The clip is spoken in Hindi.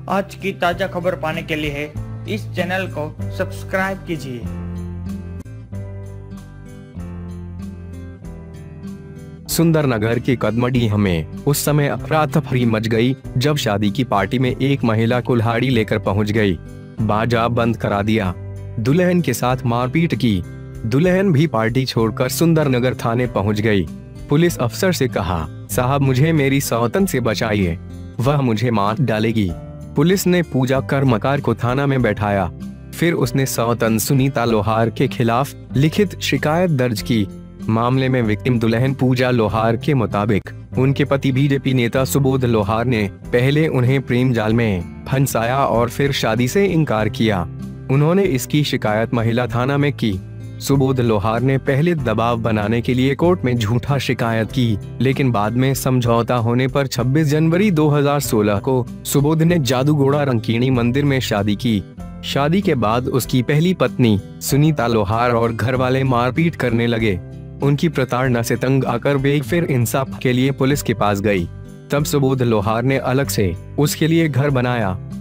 आज की ताजा खबर पाने के लिए इस चैनल को सब्सक्राइब कीजिए। सुंदरनगर की कदमडीह में उस समय अफरा-तफरी मच गई जब शादी की पार्टी में एक महिला कुल्हाड़ी लेकर पहुंच गई। बाजा बंद करा दिया, दुल्हन के साथ मारपीट की। दुल्हन भी पार्टी छोड़कर सुंदरनगर थाने पहुंच गई। पुलिस अफसर से कहा, साहब मुझे मेरी सौतन से बचाइए, वह मुझे मार डालेगी। पुलिस ने पूजा कर्मकार को थाना में बैठाया। फिर उसने सौतन सुनीता लोहार के खिलाफ लिखित शिकायत दर्ज की। मामले में विक्टिम दुल्हन पूजा लोहार के मुताबिक उनके पति बीजेपी नेता सुबोध लोहार ने पहले उन्हें प्रेम जाल में फंसाया और फिर शादी से इनकार किया। उन्होंने इसकी शिकायत महिला थाना में की। सुबोध लोहार ने पहले दबाव बनाने के लिए कोर्ट में झूठा शिकायत की, लेकिन बाद में समझौता होने पर 26 जनवरी 2016 को सुबोध ने जादूगोड़ा रंकीणी मंदिर में शादी की। शादी के बाद उसकी पहली पत्नी सुनीता लोहार और घर वाले मारपीट करने लगे। उनकी प्रताड़ना से तंग आकर वे फिर इंसाफ के लिए पुलिस के पास गई। तब सुबोध लोहार ने अलग से उसके लिए घर बनाया।